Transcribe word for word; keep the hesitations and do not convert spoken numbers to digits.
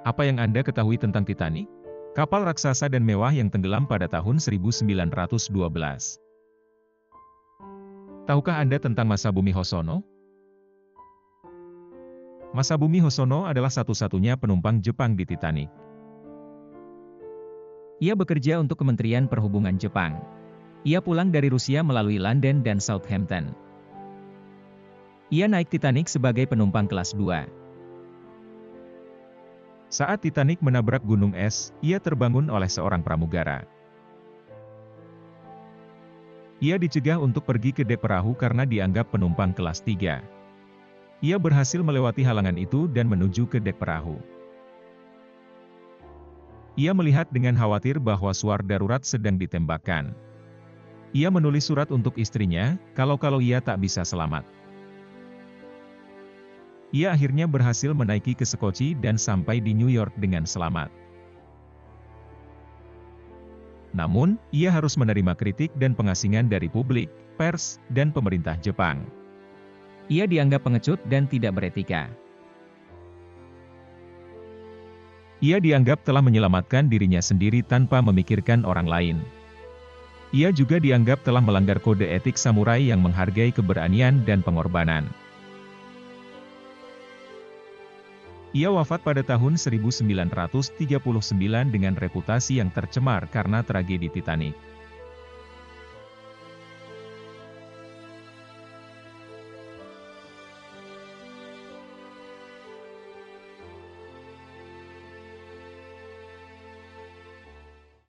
Apa yang Anda ketahui tentang Titanic? Kapal raksasa dan mewah yang tenggelam pada tahun seribu sembilan ratus dua belas. Tahukah Anda tentang Masabumi Hosono? Masabumi Hosono adalah satu-satunya penumpang Jepang di Titanic. Ia bekerja untuk Kementerian Perhubungan Jepang. Ia pulang dari Rusia melalui London dan Southampton. Ia naik Titanic sebagai penumpang kelas dua. Saat Titanic menabrak gunung es, ia terbangun oleh seorang pramugara. Ia dicegah untuk pergi ke dek perahu karena dianggap penumpang kelas tiga. Ia berhasil melewati halangan itu dan menuju ke dek perahu. Ia melihat dengan khawatir bahwa suar darurat sedang ditembakkan. Ia menulis surat untuk istrinya, kalau-kalau ia tak bisa selamat. Ia akhirnya berhasil menaiki ke Sekoci dan sampai di New York dengan selamat. Namun, ia harus menerima kritik dan pengasingan dari publik, pers, dan pemerintah Jepang. Ia dianggap pengecut dan tidak beretika. Ia dianggap telah menyelamatkan dirinya sendiri tanpa memikirkan orang lain. Ia juga dianggap telah melanggar kode etik samurai yang menghargai keberanian dan pengorbanan. Ia wafat pada tahun seribu sembilan ratus tiga puluh sembilan dengan reputasi yang tercemar karena tragedi Titanic.